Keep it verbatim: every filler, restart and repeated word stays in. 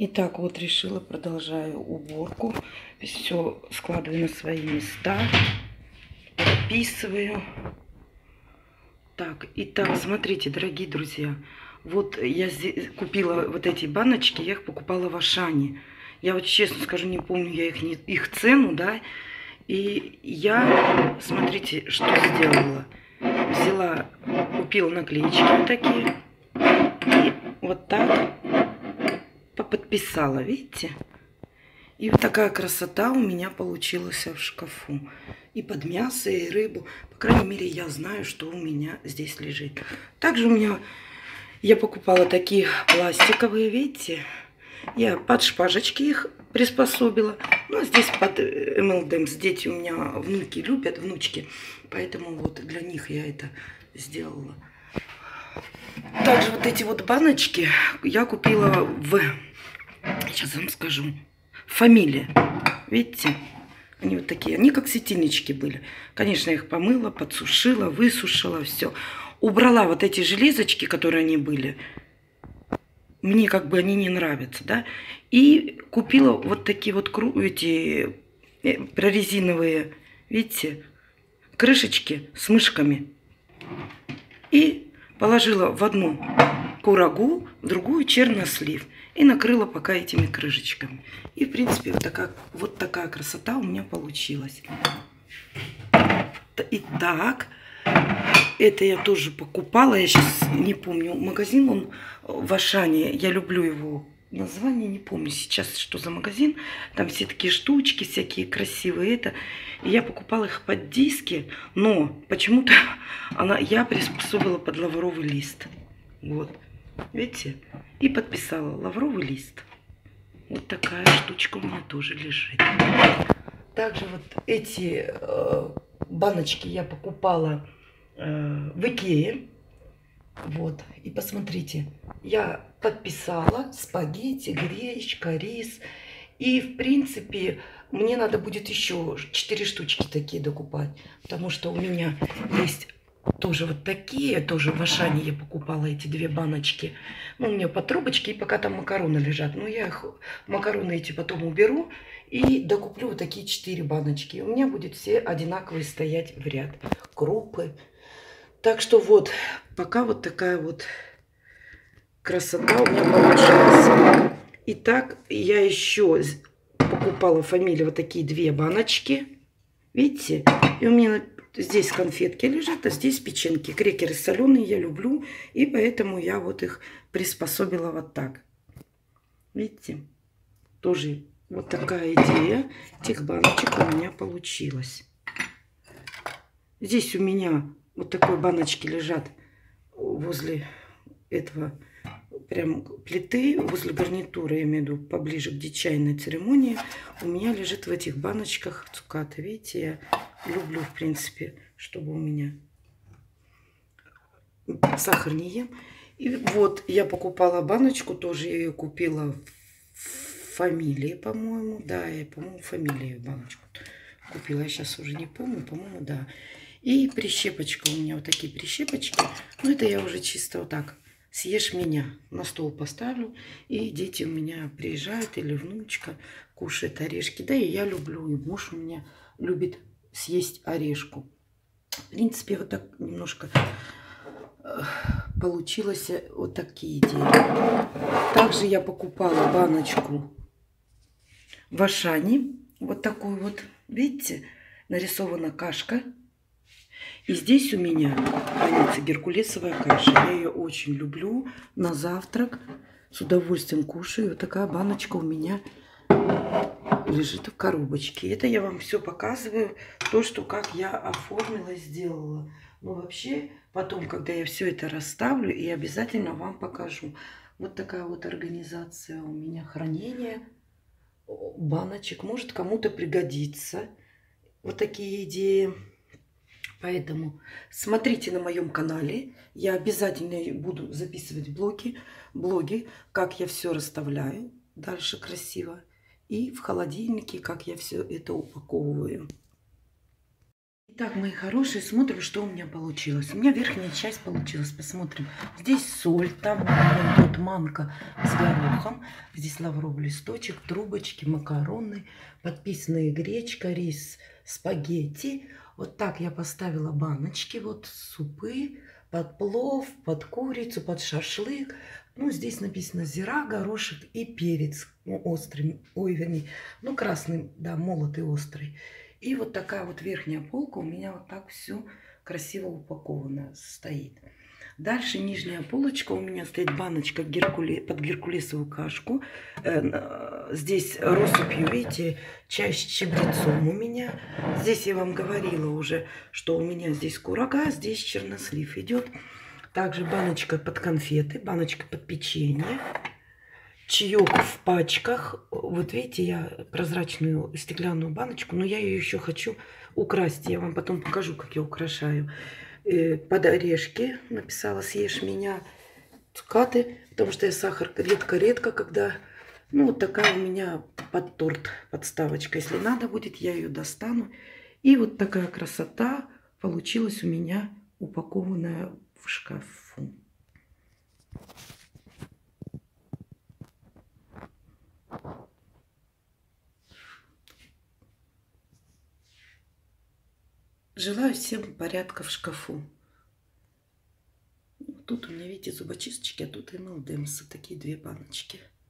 Итак, вот решила, продолжаю уборку. Все складываю на свои места, подписываю. Так, итак, смотрите, дорогие друзья. Вот я здесь купила вот эти баночки, я их покупала в Ашане. Я вот честно скажу, не помню я их, не, их цену, да. И я, смотрите, что сделала. Взяла, купила наклеечки вот такие. И вот так подписала, видите? И вот такая красота у меня получилась в шкафу. И под мясо, и рыбу. По крайней мере, я знаю, что у меня здесь лежит. Также у меня, я покупала такие пластиковые, видите? Я под шпажечки их приспособила. Ну, а здесь под эм эл дэ эмс. Дети у меня, внуки любят, внучки. Поэтому вот для них я это сделала. Также вот эти вот баночки я купила в... Сейчас вам скажу. Фамилия. Видите? Они вот такие. Они как светильнички были. Конечно, я их помыла, подсушила, высушила, все. Убрала вот эти железочки, которые они были. Мне как бы они не нравятся, да. И купила вот такие вот эти прорезиновые, видите, крышечки с мышками. И положила в одну курагу, в другую чернослив. И накрыла пока этими крышечками. И, в принципе, вот такая, вот такая красота у меня получилась. Итак, это я тоже покупала. Я сейчас не помню. Магазин, он в Ашане. Я люблю его. Название не помню сейчас, что за магазин. Там все такие штучки, всякие красивые. Это. И я покупала их под диски. Но почему-то она, я приспособила под лавровый лист. Вот. Видите? И подписала лавровый лист. Вот такая штучка у меня тоже лежит. Также вот эти э, баночки я покупала э, в Икее. Вот. И посмотрите, я подписала спагетти, гречка, рис. И, в принципе, мне надо будет еще четыре штучки такие докупать. Потому что у меня есть... Тоже вот такие, тоже в Ашане я покупала эти две баночки. Ну, у меня по трубочке, и пока там макароны лежат. Ну, я их, макароны эти потом уберу и докуплю вот такие четыре баночки. У меня будет все одинаковые стоять в ряд. Крупы. Так что вот, пока вот такая вот красота у меня получилась. Итак, я еще покупала фамилию вот такие две баночки. Видите? И у меня... Здесь конфетки лежат, а здесь печеньки. Крекеры соленые я люблю, и поэтому я вот их приспособила вот так. Видите? Тоже вот такая идея этих баночек у меня получилась. Здесь у меня вот такой баночки лежат возле этого прям плиты, возле гарнитуры, я имею в виду, поближе к чайной церемонии. У меня лежит в этих баночках цукаты. Видите, я люблю, в принципе, чтобы у меня сахар не ем. И вот я покупала баночку, тоже я ее купила в фамилии, по-моему. Да, я, по-моему, фамилии баночку купила. Я сейчас уже не помню, по-моему, да. И прищепочка у меня, вот такие прищепочки. Ну, это я уже чисто вот так. Съешь меня, на стол поставлю, и дети у меня приезжают, или внучка кушает орешки. Да и я люблю, и муж у меня любит съесть орешку. В принципе, вот так немножко получилось вот такие идеи. Также я покупала баночку в Ашане. Вот такую вот, видите, нарисована кашка. И здесь у меня хранится геркулесовая каша. Я ее очень люблю на завтрак. С удовольствием кушаю. Вот такая баночка у меня лежит в коробочке. Это я вам все показываю. То, что как я оформила, сделала. Но вообще, потом, когда я все это расставлю, и обязательно вам покажу. Вот такая вот организация у меня хранения баночек. Может, кому-то пригодится. Вот такие идеи. Поэтому смотрите на моем канале. Я обязательно буду записывать блоги, блоги, как я все расставляю дальше красиво. И в холодильнике, как я все это упаковываю. Итак, мои хорошие, смотрим, что у меня получилось. У меня верхняя часть получилась. Посмотрим. Здесь соль, там у меня идет манка с горохом. Здесь лавровый листочек, трубочки, макароны, подписанные гречка, рис, спагетти. Вот так я поставила баночки, вот супы, под плов, под курицу, под шашлык. Ну, здесь написано зира, горошек и перец, ну, острый, ой, вернее, ну, красный, да, молотый, острый. И вот такая вот верхняя полка у меня вот так все красиво упаковано стоит. Дальше нижняя полочка у меня стоит баночка геркуле... под геркулесовую кашку. Здесь россыпью, видите, чай с чабрецом у меня. Здесь я вам говорила уже, что у меня здесь курага, здесь чернослив идет. Также баночка под конфеты, баночка под печенье. Чаек в пачках. Вот видите, я прозрачную стеклянную баночку, но я ее еще хочу украсить. Я вам потом покажу, как я украшаю. Под орешки написала «Съешь меня», цукаты, потому что я сахар редко-редко, когда... Ну, вот такая у меня под торт подставочка. Если надо будет, я ее достану. И вот такая красота получилась у меня, упакованная в шкафу. Желаю всем порядка в шкафу. Тут у меня, видите, зубочисточки, а тут эм энд эмс. Такие две баночки.